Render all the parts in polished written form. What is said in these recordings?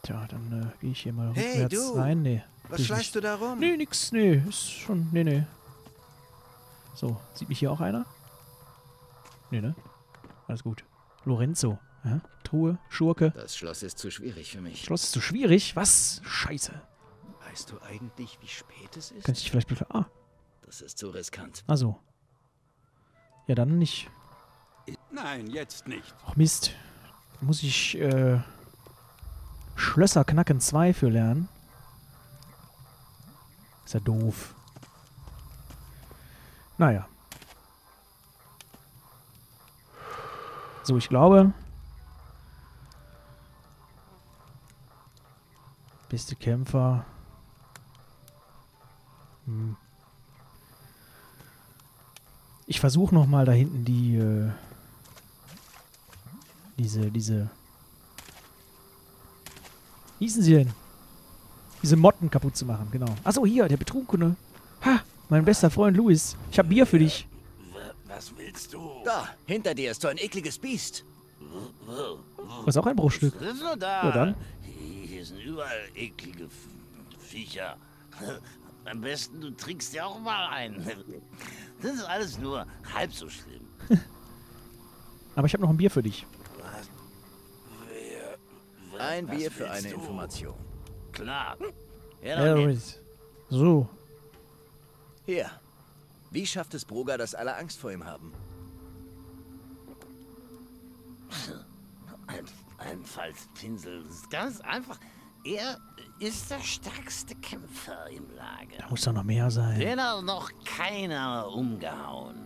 Tja, dann gehe ich hier mal Hey, rückwärts du! rein. Nee. Was schleichst du da rum? Nee, nix, nee. Ist schon, nee. So, sieht mich hier auch einer? Nee, ne? Alles gut. Lorenzo. Ja? Truhe, Schurke. Das Schloss ist zu schwierig für mich. Schloss ist zu schwierig? Was? Scheiße. Weißt du eigentlich, wie spät es ist? Könnte ich vielleicht... Das ist zu riskant. Ach so. Ja, dann nicht. Nein, jetzt nicht. Ach Mist. Da muss ich, Schlösser knacken 2 für lernen. Ist ja doof. Naja. So, ich glaube... Beste Kämpfer... Ich versuche nochmal da hinten die, diese... Wie hießen sie denn? Diese Motten kaputt zu machen, genau. Achso, hier, der Betrunkene. Ha, mein bester Freund Louis. Ich hab Bier für dich. Was willst du? Da, hinter dir ist so ein ekliges Biest. Was ist auch ein Bruchstück. Das ist nur da. Ja, dann. Hier sind überall eklige Viecher. Am besten, du trinkst dir auch mal ein. Das ist alles nur halb so schlimm. Aber ich habe noch ein Bier für dich. Ein Was Bier für willst eine du? Information. Klar. Ja, Louis. So. Hier. Wie schafft es Broga, dass alle Angst vor ihm haben? Ein Falzpinsel. Das ist ganz einfach. Er ist der stärkste Kämpfer im Lager. Da muss doch noch mehr sein. Den hat noch keiner umgehauen.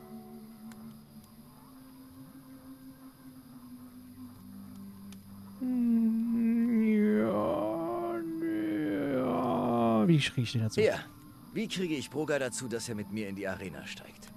Ja. Wie schrie ich den dazu? Hier. Wie kriege ich Broga dazu, dass er mit mir in die Arena steigt?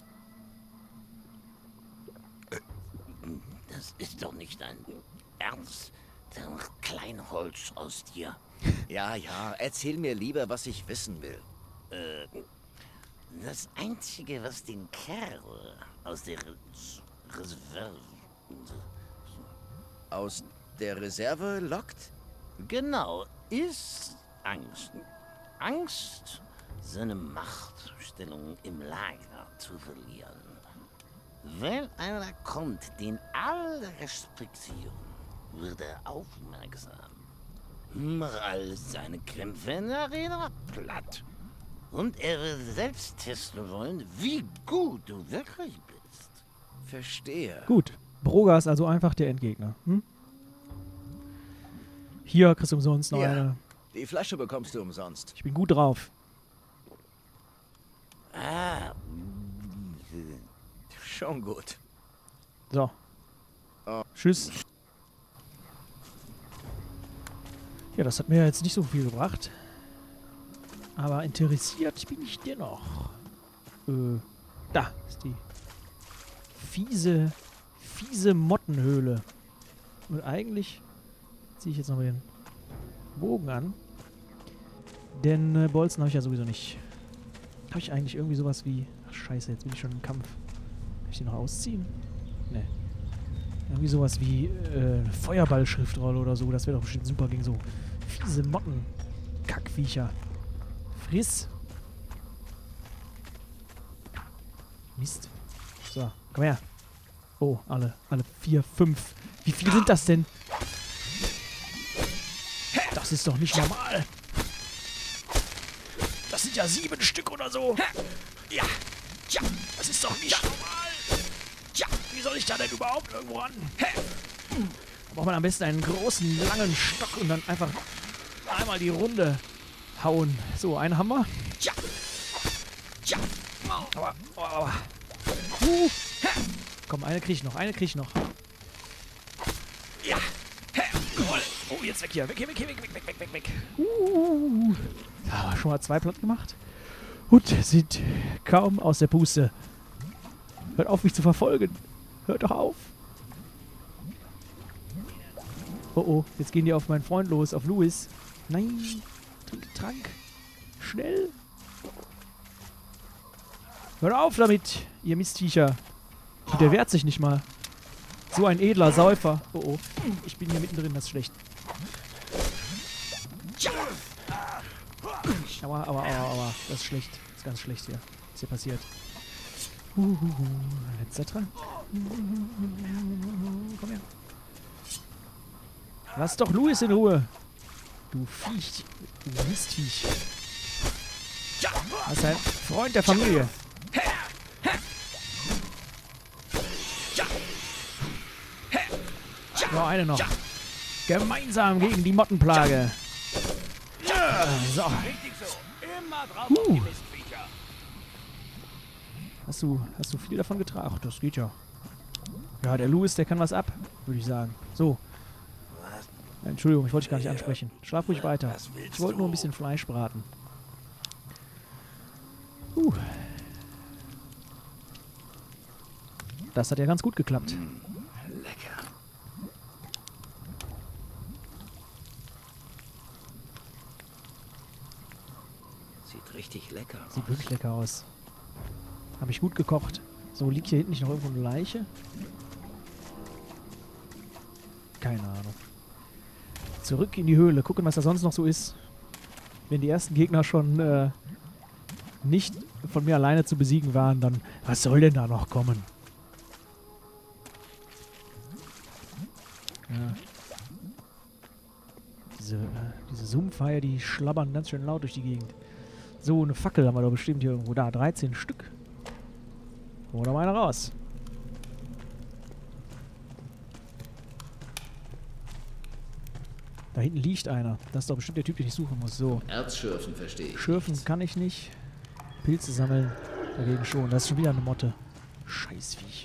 Das ist doch nicht ein Ernst. Der Kleinholz aus dir. Ja, erzähl mir lieber, was ich wissen will. Das Einzige, was den Kerl aus der Reserve... Aus der Reserve lockt? Genau, ist Angst. Angst, seine Machtstellung im Lager zu verlieren. Wenn einer kommt, den alle respektieren, wird er aufmerksam. Mach all seine Kämpfe in der Arena platt. Und er wird selbst testen wollen, wie gut du wirklich bist. Verstehe. Gut. Broga ist also einfach der Endgegner. Hm? Hier kriegst du umsonst noch Ja. eine. Die Flasche bekommst du umsonst. Ich bin gut drauf. Ah, Schon gut. So. Oh. Tschüss. Ja, das hat mir jetzt nicht so viel gebracht. Aber interessiert bin ich dennoch. Da ist die fiese Mottenhöhle. Und eigentlich ziehe ich jetzt noch mal den Bogen an. Denn Bolzen habe ich ja sowieso nicht. Habe ich eigentlich irgendwie sowas wie... Ach, scheiße, jetzt bin ich schon im Kampf. Kann ich die noch ausziehen? Ne. Irgendwie sowas wie eine Feuerball-Schriftrolle oder so. Das wäre doch bestimmt super gegen so fiese Motten. Kackviecher. Friss. Mist. So, komm her. Oh, alle 4, 5. Wie viel sind das denn? Das ist doch nicht normal. Das sind ja 7 Stück oder so. Ja. Tja, das ist doch nicht normal. Tja, wie soll ich da denn überhaupt irgendwo ran? Da braucht man am besten einen großen, langen Stock und dann einfach einmal die Runde hauen. So, einen haben wir. Tja. Tja. Aber. Komm, eine krieg ich noch, Ja. Oh, jetzt weg hier. Weg. Ja, schon mal 2 platt gemacht. Und sind kaum aus der Puste. Hört auf, mich zu verfolgen. Hört doch auf. Oh, jetzt gehen die auf meinen Freund los, auf Louis. Nein. Trank. Schnell. Hört auf damit, ihr Mistviecher. Und der wehrt sich nicht mal. So ein edler Säufer. Oh. Ich bin hier mittendrin, das ist schlecht. Aua, aua, aua, aua. Das ist schlecht. Das ist ganz schlecht hier. Was hier passiert. Letzter dran. Komm her. Lass doch Louis in Ruhe. Du Viech. Du Mistviech. Das ist ein Freund der Familie. Noch eine noch. Gemeinsam gegen die Mottenplage. So. Hast du viel davon getragen? Ach, das geht ja. Ja, der Louis, der kann was ab, würde ich sagen. So. Entschuldigung, ich wollte dich gar nicht ansprechen. Schlaf ruhig weiter. Ich wollte nur ein bisschen Fleisch braten. Das hat ja ganz gut geklappt. Lecker. Sieht richtig lecker aus. Sieht wirklich lecker aus. Habe ich gut gekocht. So, liegt hier hinten nicht noch irgendwo eine Leiche? Keine Ahnung. Zurück in die Höhle. Gucken, was da sonst noch so ist. Wenn die ersten Gegner schon nicht von mir alleine zu besiegen waren, dann was soll denn da noch kommen? Ja. Diese Sumpfhaie, die schlabbern ganz schön laut durch die Gegend. So, eine Fackel haben wir doch bestimmt hier irgendwo. Da, 13 Stück. Hol doch mal eine raus. Da hinten liegt einer. Das ist doch bestimmt der Typ, den ich suchen muss. So. Erzschürfen verstehe ich. Schürfen kann ich nicht. Pilze sammeln dagegen schon. Das ist schon wieder eine Motte. Scheißviech.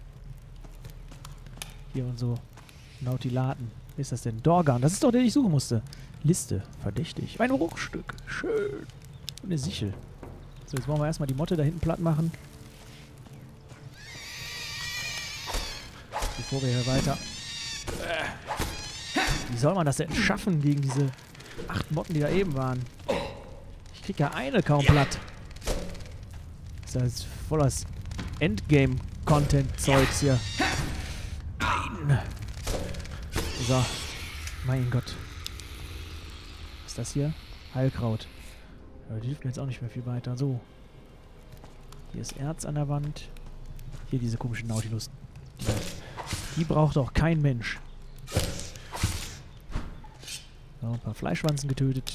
Hier und so. Nautilaten. Wer ist das denn? Dorgan. Das ist doch der, den ich suchen musste. Liste. Verdächtig. Ein Bruchstück. Schön. Und eine Sichel. So, jetzt wollen wir erstmal die Motte da hinten platt machen. Bevor wir hier weiter... Wie soll man das denn schaffen gegen diese 8 Motten, die da eben waren? Ich krieg ja eine kaum platt. Das ist ja jetzt voll das Endgame-Content-Zeugs hier. Nein. So. Mein Gott. Was ist das hier? Heilkraut. Ja, die hilft mir jetzt auch nicht mehr viel weiter. So. Hier ist Erz an der Wand. Hier diese komischen Nautilus. Die braucht auch kein Mensch. So, ein paar Fleischwanzen getötet.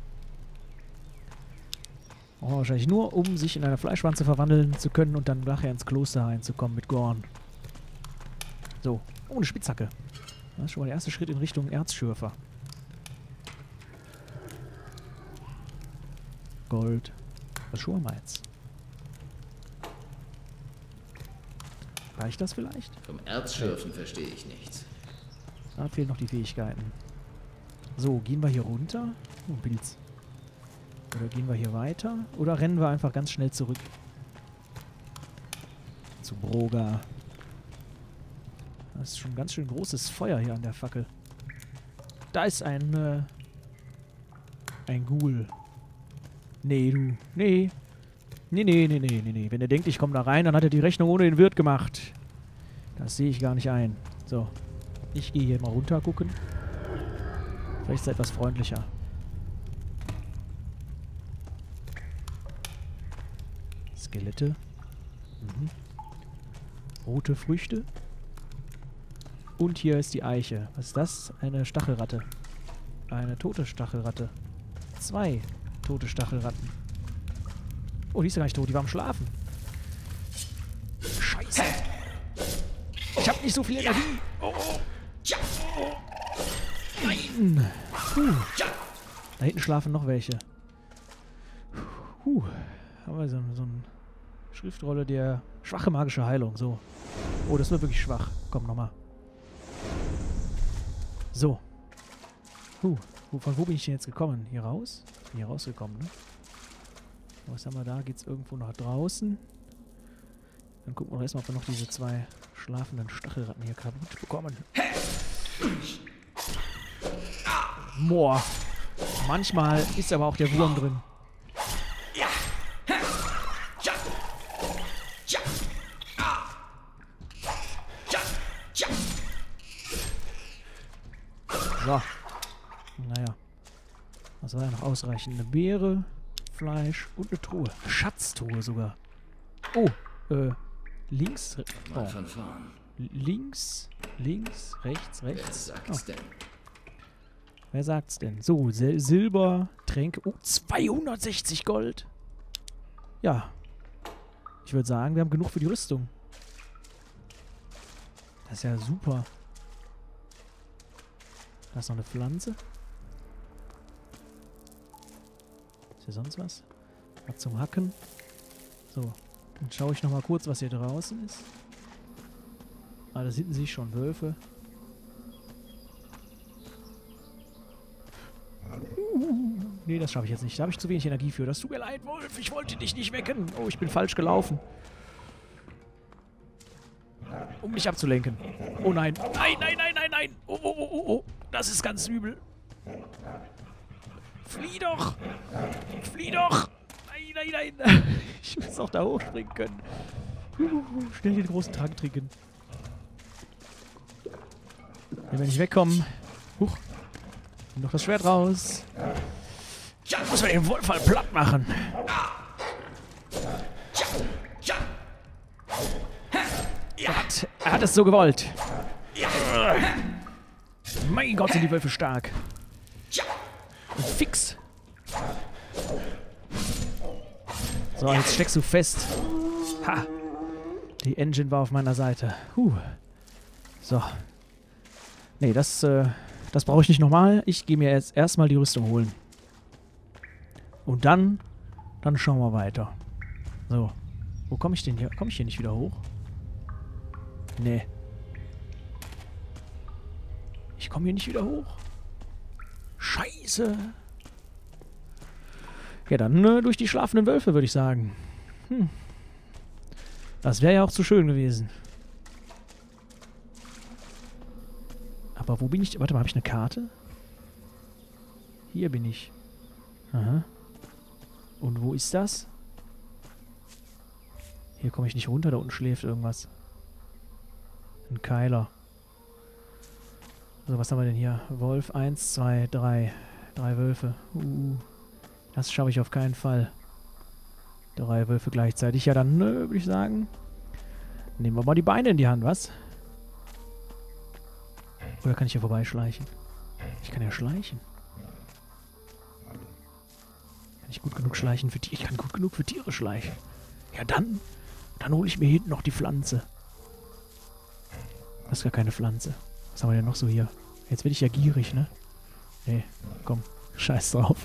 Oh, wahrscheinlich nur, um sich in eine Fleischwanze verwandeln zu können und dann nachher ins Kloster reinzukommen mit Gorn. So. Oh, eine Spitzhacke. Das ist schon mal der erste Schritt in Richtung Erzschürfer. Gold. Was schon mal jetzt? Reicht das vielleicht? Vom Erzschürfen verstehe ich nichts. Da fehlen noch die Fähigkeiten. So, gehen wir hier runter? Oh, Pilz. Oder gehen wir hier weiter? Oder rennen wir einfach ganz schnell zurück? Zu Broga. Das ist schon ein ganz schön großes Feuer hier an der Fackel. Da ist ein Ghoul. Nee, du. Nee. Nee. Wenn er denkt, ich komme da rein, dann hat er die Rechnung ohne den Wirt gemacht. Das sehe ich gar nicht ein. So. Ich gehe hier mal runter gucken. Vielleicht ist er etwas freundlicher. Skelette. Mhm. Rote Früchte. Und hier ist die Eiche. Was ist das? Eine Stachelratte. Eine tote Stachelratte. 2 tote Stachelratten. Oh, die ist ja gar nicht tot. Die war am Schlafen. Scheiße. Ich hab nicht so viel Energie. Oh. Nein. Da hinten schlafen noch welche. Haben wir so eine Schriftrolle der schwache magische Heilung. So. Oh, das wird wirklich schwach. Komm, nochmal. So. Von wo bin ich denn jetzt gekommen? Hier raus? Hier rausgekommen, ne? Was haben wir da? Geht's irgendwo nach draußen? Dann gucken wir erstmal, ob wir noch diese 2 schlafenden Stachelratten hier kaputt bekommen. Boah. Manchmal ist aber auch der Wurm drin. So. Naja. Was war ja noch ausreichend? Eine Beere, Fleisch und eine Truhe. Schatztruhe sogar. Oh, links. Mal von vorn. Links, rechts. Wer sagt's denn? Wer sagt's denn? So, Silber, Tränke. Oh, 260 Gold. Ja. Ich würde sagen, wir haben genug für die Rüstung. Das ist ja super. Da ist noch eine Pflanze. Ist hier sonst was? Was zum Hacken. So, dann schaue ich nochmal kurz, was hier draußen ist. Ah, da hinten sehe ich schon Wölfe. Nee, das schaffe ich jetzt nicht. Da habe ich zu wenig Energie für. Das tut mir leid, Wolf. Ich wollte dich nicht wecken. Oh, ich bin falsch gelaufen. Um dich abzulenken. Oh nein. Nein. Oh. Das ist ganz übel. Flieh doch. Nein. Ich muss auch da hochspringen können. Schnell den großen Trank trinken. Wenn wir nicht wegkommen. Huch. Nimm noch das Schwert raus. Ja, muss man den Wolf mal platt machen. Er hat es so gewollt. Mein Gott, sind die Wölfe stark. Und fix. So, jetzt steckst du fest. Ha. Die Engine war auf meiner Seite. So. Nee, das brauche ich nicht nochmal. Ich gehe mir jetzt erstmal die Rüstung holen. Und dann schauen wir weiter. So. Wo komme ich denn hier? Komme ich hier nicht wieder hoch? Nee. Ich komme hier nicht wieder hoch. Scheiße. Ja, dann durch die schlafenden Wölfe, würde ich sagen. Das wäre ja auch zu schön gewesen. Aber wo bin ich? Warte mal, habe ich eine Karte? Hier bin ich. Aha. Und wo ist das? Hier komme ich nicht runter, da unten schläft irgendwas. Ein Keiler. So, was haben wir denn hier? Wolf, 1, 2, 3. 3 Wölfe. Das schaffe ich auf keinen Fall. 3 Wölfe gleichzeitig. Ja, dann würde ich sagen, nehmen wir mal die Beine in die Hand, was? Oder kann ich hier vorbeischleichen? Ich kann ja schleichen. Kann ich gut genug schleichen für Tiere? Ich kann gut genug für Tiere schleichen. Ja, dann hole ich mir hinten noch die Pflanze. Das ist gar keine Pflanze. Was haben wir denn noch so hier? Jetzt werde ich ja gierig, ne? Nee, komm. Scheiß drauf.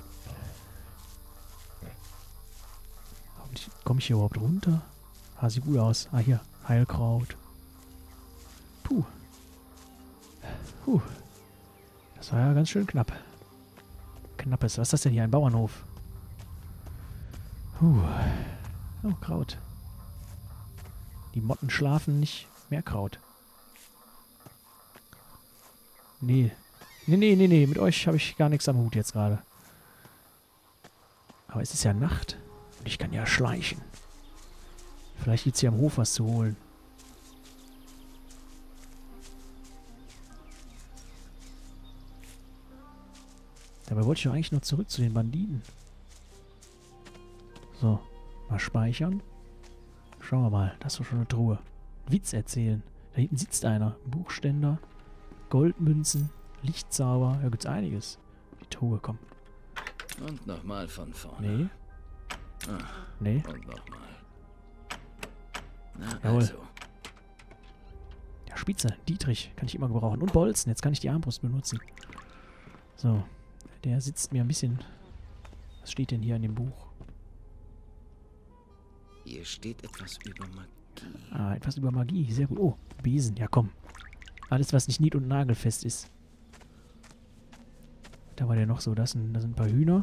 Komme ich hier überhaupt runter? Ah, sieht gut aus. Ah, hier. Heilkraut. Puh. Das war ja ganz schön knapp. Knappes. Was ist das denn hier? Ein Bauernhof. Oh, Kraut. Die Motten schlafen nicht. Mehr Kraut. Nee. Mit euch habe ich gar nichts am Hut jetzt gerade. Aber es ist ja Nacht. Und ich kann ja schleichen. Vielleicht gibt es hier am Hof was zu holen. Dabei wollte ich doch eigentlich nur zurück zu den Banditen. So, mal speichern. Schauen wir mal, das ist doch schon eine Truhe. Witz erzählen. Da hinten sitzt einer. Buchständer, Goldmünzen, Lichtzauber. Da gibt's einiges. Die Truhe, komm. Und nochmal von vorne. Nee. Nee. Und nochmal. Na, Jawohl. also. Ja, Spitze, Dietrich, kann ich immer gebrauchen. Und Bolzen, jetzt kann ich die Armbrust benutzen. So, der sitzt mir ein bisschen... Was steht denn hier in dem Buch? Hier steht etwas über Magie. Ah, etwas über Magie, sehr gut. Oh, Besen, ja komm. Alles, was nicht nied- und nagelfest ist. Da war der noch so, da sind ein paar Hühner.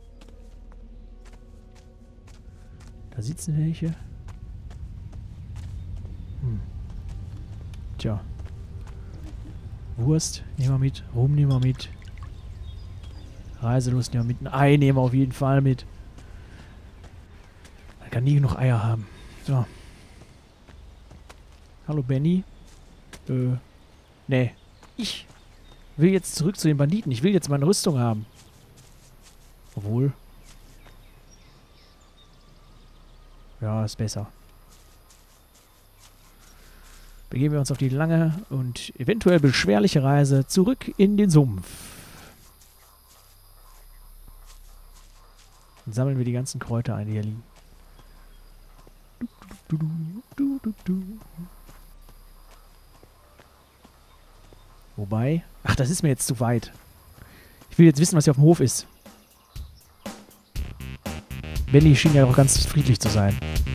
Da sitzen welche. Tja. Wurst nehmen wir mit. Rum nehmen wir mit. Reiselust nehmen wir mit. Ein Ei nehmen wir auf jeden Fall mit. Man kann nie genug Eier haben. So. Hallo Benny. Nee. Ich will jetzt zurück zu den Banditen. Ich will jetzt meine Rüstung haben. Obwohl. Ja, ist besser. Begeben wir uns auf die lange und eventuell beschwerliche Reise zurück in den Sumpf. Und sammeln wir die ganzen Kräuter ein, die hier liegen. Wobei... Ach, das ist mir jetzt zu weit. Ich will jetzt wissen, was hier auf dem Hof ist. Benny schien ja auch ganz friedlich zu sein.